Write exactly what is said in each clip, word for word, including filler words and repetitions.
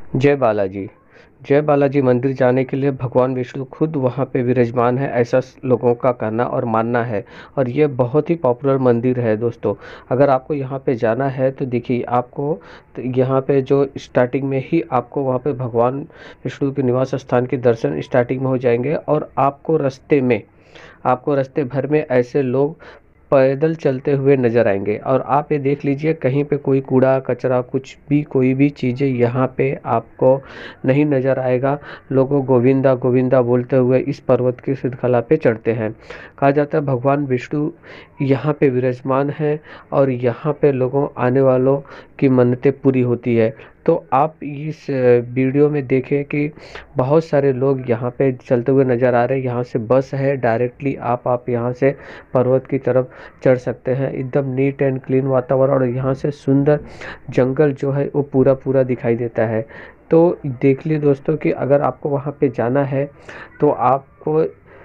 जय बालाजी। जय बालाजी मंदिर जाने के लिए भगवान विष्णु खुद वहाँ पे विराजमान है, ऐसा स- लोगों का कहना और मानना है। और ये बहुत ही पॉपुलर मंदिर है दोस्तों। अगर आपको यहाँ पे जाना है तो देखिए आपको तो यहाँ पे जो स्टार्टिंग में ही आपको वहाँ पे भगवान विष्णु के निवास स्थान के दर्शन स्टार्टिंग में हो जाएंगे। और आपको रास्ते में आपको रास्ते भर में ऐसे लोग पैदल चलते हुए नज़र आएंगे। और आप ये देख लीजिए कहीं पे कोई कूड़ा कचरा कुछ भी कोई भी चीज़ें यहाँ पे आपको नहीं नज़र आएगा। लोगों गोविंदा गोविंदा बोलते हुए इस पर्वत की श्रृंखला पे चढ़ते हैं। कहा जाता है भगवान विष्णु यहाँ पे विराजमान है और यहाँ पे लोगों आने वालों की मन्नतें पूरी होती है। तो आप इस वीडियो में देखें कि बहुत सारे लोग यहाँ पे चलते हुए नज़र आ रहे हैं। यहाँ से बस है, डायरेक्टली आप आप यहाँ से पर्वत की तरफ चढ़ सकते हैं। एकदम नीट एंड क्लीन वातावरण और यहाँ से सुंदर जंगल जो है वो पूरा पूरा दिखाई देता है। तो देख लिए दोस्तों कि अगर आपको वहाँ पे जाना है तो आपको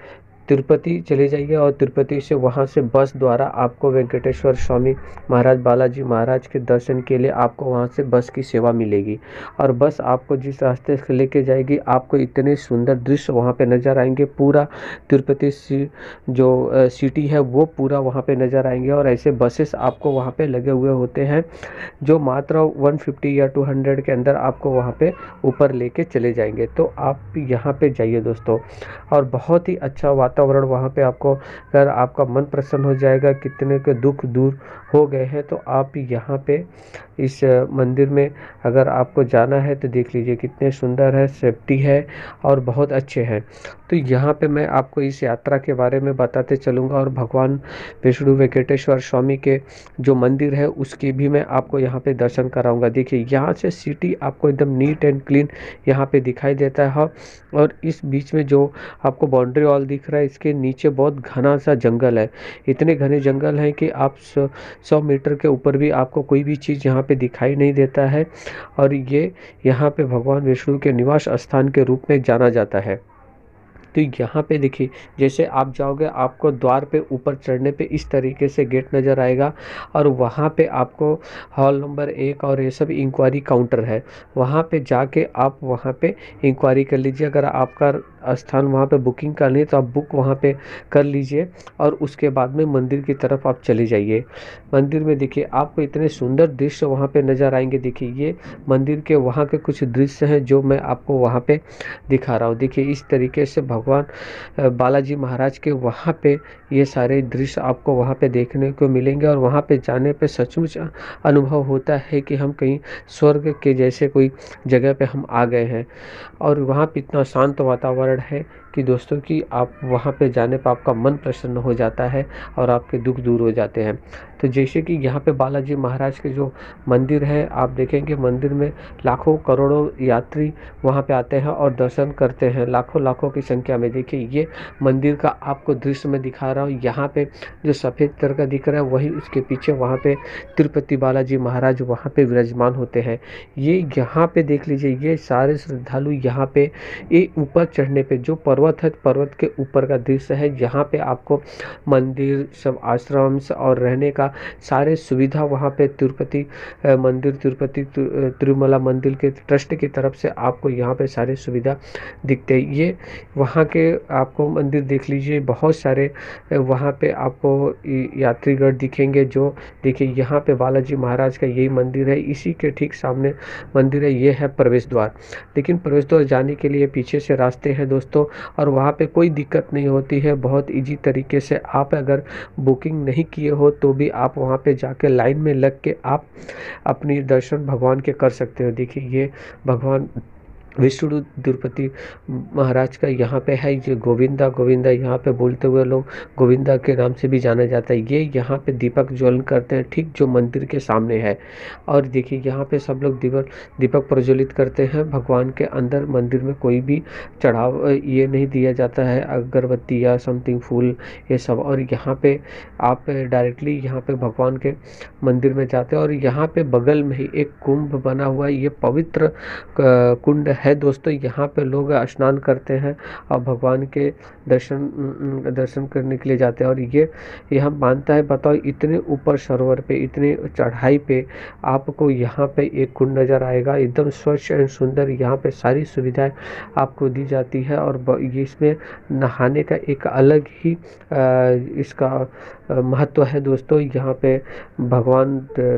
तिरुपति चले जाइए और तिरुपति से वहाँ से बस द्वारा आपको वेंकटेश्वर स्वामी महाराज बालाजी महाराज के दर्शन के लिए आपको वहाँ से बस की सेवा मिलेगी। और बस आपको जिस रास्ते से लेके जाएगी आपको इतने सुंदर दृश्य वहाँ पे नज़र आएंगे। पूरा तिरुपति सी जो अ, सिटी है वो पूरा वहाँ पे नज़र आएंगे। और ऐसे बसेस आपको वहाँ पे लगे हुए होते हैं जो मात्र एक सौ पचास या दो सौ के अंदर आपको वहाँ पे ऊपर लेके चले जाएंगे। तो आप यहाँ पे जाइए दोस्तों। और बहुत ही अच्छा वातावरण वहाँ पे आपको अगर आपका मन प्रसन्न हो जाएगा, कितने के दुख दूर हो गए हैं। तो आप यहाँ पे इस मंदिर में अगर आपको जाना है तो देख लीजिए कितने सुंदर है, सेफ्टी है और बहुत अच्छे हैं। तो यहाँ पे मैं आपको इस यात्रा के बारे में बताते चलूँगा और भगवान विष्णु वेंकटेश्वर स्वामी के जो मंदिर है उसके भी मैं आपको यहाँ पे दर्शन कराऊंगा। देखिए यहाँ से सिटी आपको एकदम नीट एंड क्लीन यहाँ पे दिखाई देता है। और इस बीच में जो आपको बाउंड्री वॉल दिख रहा है इसके नीचे बहुत घना सा जंगल है। इतने घने जंगल हैं कि आप सौ सौ मीटर के ऊपर भी आपको कोई भी चीज़ यहाँ पे दिखाई नहीं देता है। और ये यहाँ पे भगवान विष्णु के निवास स्थान के रूप में जाना जाता है। तो यहाँ पे देखिए जैसे आप जाओगे आपको द्वार पे ऊपर चढ़ने पे इस तरीके से गेट नज़र आएगा। और वहाँ पे आपको हॉल नंबर एक और ये सब इंक्वायरी काउंटर है। वहाँ पे जाके आप वहाँ पे इंक्वायरी कर लीजिए। अगर आपका स्थान वहाँ पे बुकिंग करनी है तो आप बुक वहाँ पे कर लीजिए। और उसके बाद में मंदिर की तरफ आप चले जाइए। मंदिर में देखिए आपको इतने सुंदर दृश्य वहाँ पे नज़र आएंगे। देखिए ये मंदिर के वहाँ के कुछ दृश्य हैं जो मैं आपको वहाँ पे दिखा रहा हूँ। देखिए इस तरीके से भगवान अ, बालाजी महाराज के वहाँ पे ये सारे दृश्य आपको वहाँ पे देखने को मिलेंगे। और वहाँ पे जाने पे सचमुच अनुभव होता है कि हम कहीं स्वर्ग के जैसे कोई जगह पे हम आ गए हैं। और वहाँ पे इतना शांत वातावरण है कि दोस्तों कि आप वहाँ पे जाने पर आपका मन प्रसन्न हो जाता है और आपके दुख दूर हो जाते हैं। तो जैसे कि यहाँ पे बालाजी महाराज के जो मंदिर है आप देखेंगे मंदिर में लाखों करोड़ों यात्री वहाँ पे आते हैं और दर्शन करते हैं, लाखों लाखों की संख्या में। देखिए ये मंदिर का आपको दृश्य मैं दिखा रहा हूँ। यहाँ पे जो सफ़ेद कलर का दिख रहा है वही उसके पीछे वहाँ पे तिरुपति बालाजी महाराज वहाँ पे विराजमान होते हैं। ये यहाँ पे देख लीजिए ये सारे श्रद्धालु यहाँ पे ये ऊपर चढ़ने पे जो पर्वत है पर्वत के ऊपर का दृश्य है। यहाँ पे आपको मंदिर सब आश्रम और रहने का सारे सुविधा वहाँ पे तिरुपति अ, मंदिर तिरुपति ति- अ, तिरुमला मंदिर के ट्रस्ट की तरफ से आपको यहाँ पे सारे सुविधा दिखते हैं। ये वहाँ के आपको मंदिर देख लीजिए बहुत सारे अ, वहाँ पे आपको इ- यात्रीगण दिखेंगे। जो देखिए यहाँ पे बालाजी महाराज का यही मंदिर है, इसी के ठीक सामने मंदिर है। ये है प्रवेश द्वार। लेकिन प्रवेश द्वार जाने के लिए पीछे से रास्ते हैं दोस्तों। और वहाँ पे कोई दिक्कत नहीं होती है, बहुत इजी तरीके से आप अगर बुकिंग नहीं किए हो तो भी आप वहाँ पे जाके लाइन में लग के आप अपनी दर्शन भगवान के कर सकते हो। देखिए ये भगवान विष्णु तिरुपति महाराज का यहाँ पे है। ये गोविंदा गोविंदा यहाँ पे बोलते हुए लोग गोविंदा के नाम से भी जाना जाता है। ये यहाँ पे दीपक ज्वलन करते हैं ठीक जो मंदिर के सामने है। और देखिए यहाँ पे सब लोग दीपक दीपक प्रज्वलित करते हैं। भगवान के अंदर मंदिर में कोई भी चढ़ाव ये नहीं दिया जाता है, अगरबत्ती या समथिंग फूल ये सब। और यहाँ पे आप डायरेक्टली यहाँ पे भगवान के मंदिर में जाते हैं। और यहाँ पे बगल में ही एक कुंभ बना हुआ है। ये पवित्र क- कुंड है दोस्तों। यहाँ पे लोग स्नान करते हैं और भगवान के दर्शन दर्शन करने के लिए जाते हैं। और ये यह मानता है, बताओ इतने ऊपर सरोवर पे, इतने चढ़ाई पे आपको यहाँ पे एक कुंड नज़र आएगा, एकदम स्वच्छ एंड सुंदर। यहाँ पे सारी सुविधाएं आपको दी जाती है और ये इसमें नहाने का एक अलग ही आ, इसका महत्व है दोस्तों। यहाँ पे भगवान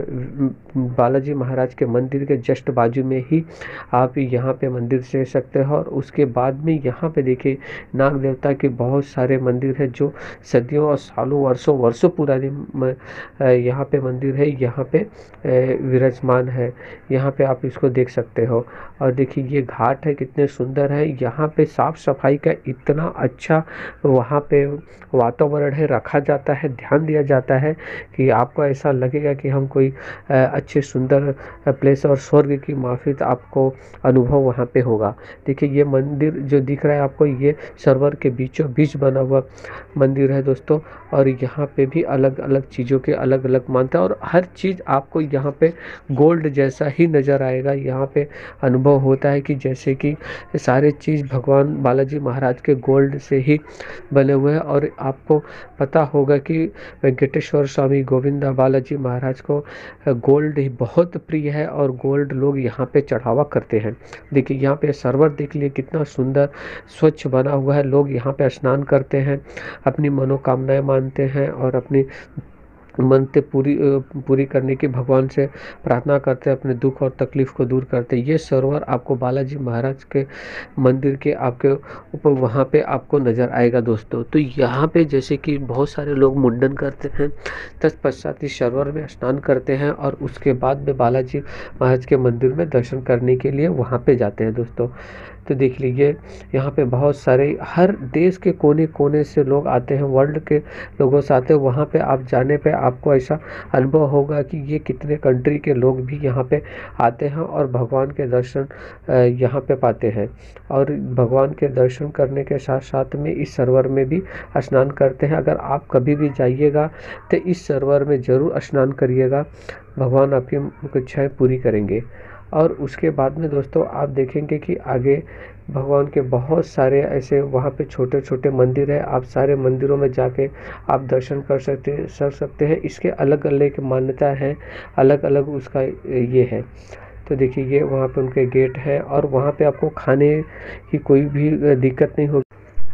बालाजी महाराज के मंदिर के जस्ट बाजू में ही आप यहाँ पे मंदिर से सकते हो। और उसके बाद में यहाँ पे देखिए नाग देवता के बहुत सारे मंदिर है जो सदियों और सालों वर्षों वर्षों पुराने यहाँ पे मंदिर है, यहाँ पे विराजमान है। यहाँ पे आप इसको देख सकते हो। और देखिए ये घाट है, कितने सुंदर है। यहाँ पे साफ सफाई का इतना अच्छा वहाँ पे वातावरण है, रखा जाता है, ध्यान दिया जाता है कि आपको ऐसा लगेगा कि हम कोई अच्छे सुंदर प्लेस और स्वर्ग की माफिक आपको अनुभव वहाँ पे होगा। देखिए ये मंदिर जो दिख रहा है आपको, ये सरोवर के बीचों बीच बना हुआ मंदिर है दोस्तों। और यहाँ पे भी अलग अलग चीज़ों के अलग अलग मान्यता, और हर चीज़ आपको यहाँ पे गोल्ड जैसा ही नज़र आएगा। यहाँ पे अनुभव होता है कि जैसे कि सारे चीज़ भगवान बालाजी महाराज के गोल्ड से ही बने हुए हैं। और आपको पता होगा कि वेंकटेश्वर स्वामी गोविंदा बालाजी महाराज को गोल्ड ही बहुत प्रिय है और गोल्ड लोग यहाँ पे चढ़ावा करते हैं। देखिए यहाँ पे सरोवर देख लिए कितना सुंदर स्वच्छ बना हुआ है। लोग यहाँ पे स्नान करते हैं, अपनी मनोकामनाएं मानते हैं और अपनी मनते पूरी पूरी करने की भगवान से प्रार्थना करते हैं, अपने दुख और तकलीफ को दूर करते हैं। ये सरोवर आपको बालाजी महाराज के मंदिर के आपके ऊपर वहाँ पे आपको नज़र आएगा दोस्तों। तो यहाँ पे जैसे कि बहुत सारे लोग मुंडन करते हैं, तत्पश्चात इस सरोवर में स्नान करते हैं और उसके बाद में बालाजी महाराज के मंदिर में दर्शन करने के लिए वहाँ पे जाते हैं दोस्तों। तो देख लीजिए यहाँ पे बहुत सारे हर देश के कोने कोने से लोग आते हैं, वर्ल्ड के लोगों से आते हैं। वहाँ पे आप जाने पे आपको ऐसा अनुभव होगा कि ये कितने कंट्री के लोग भी यहाँ पे आते हैं और भगवान के दर्शन यहाँ पे पाते हैं। और भगवान के दर्शन करने के साथ साथ में इस सरोवर में भी स्नान करते हैं। अगर आप कभी भी जाइएगा तो इस सरोवर में ज़रूर स्नान करिएगा, भगवान आपकी इच्छाएँ पूरी करेंगे। और उसके बाद में दोस्तों आप देखेंगे कि आगे भगवान के बहुत सारे ऐसे वहाँ पे छोटे छोटे मंदिर है। आप सारे मंदिरों में जाके आप दर्शन कर सकते कर सकते हैं। इसके अलग अलग मान्यता है, अलग अलग उसका ये है। तो देखिए ये वहाँ पे उनके गेट है और वहाँ पे आपको खाने की कोई भी दिक्कत नहीं होगी।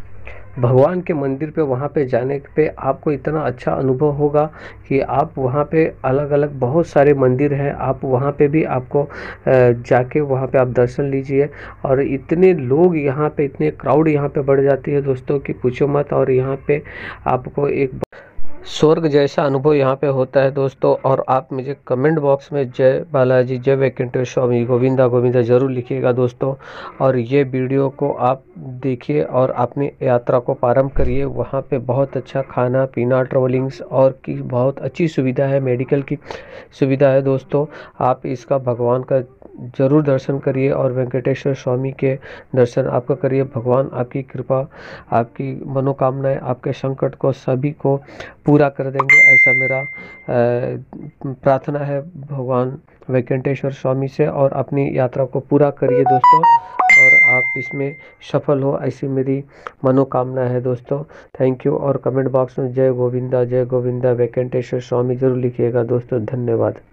भगवान के मंदिर पे वहाँ पे जाने पे आपको इतना अच्छा अनुभव होगा कि आप वहाँ पे अलग अलग बहुत सारे मंदिर हैं, आप वहाँ पे भी आपको जाके वहाँ पे आप दर्शन लीजिए। और इतने लोग यहाँ पे, इतने क्राउड यहाँ पे बढ़ जाती है दोस्तों कि पूछो मत। और यहाँ पे आपको एक स्वर्ग जैसा अनुभव यहाँ पे होता है दोस्तों। और आप मुझे कमेंट बॉक्स में जय बालाजी, जय वेंकटेश्वर स्वामी गोविंदा गोविंदा ज़रूर लिखिएगा दोस्तों। और ये वीडियो को आप देखिए और अपनी यात्रा को प्रारंभ करिए। वहाँ पे बहुत अच्छा खाना पीना, ट्रेवलिंग्स और की बहुत अच्छी सुविधा है, मेडिकल की सुविधा है दोस्तों। आप इसका भगवान का ज़रूर दर्शन करिए और वेंकटेश्वर स्वामी के दर्शन आपका करिए। भगवान आपकी कृपा, आपकी मनोकामनाएं, आपके संकट को सभी को पूरा कर देंगे, ऐसा मेरा प्रार्थना है भगवान वेंकटेश्वर स्वामी से। और अपनी यात्रा को पूरा करिए दोस्तों और आप इसमें सफल हो, ऐसी मेरी मनोकामना है दोस्तों। Thank you. और कमेंट बॉक्स में जय गोविंदा जय गोविंदा वेंकटेश्वर स्वामी ज़रूर लिखिएगा दोस्तों। धन्यवाद।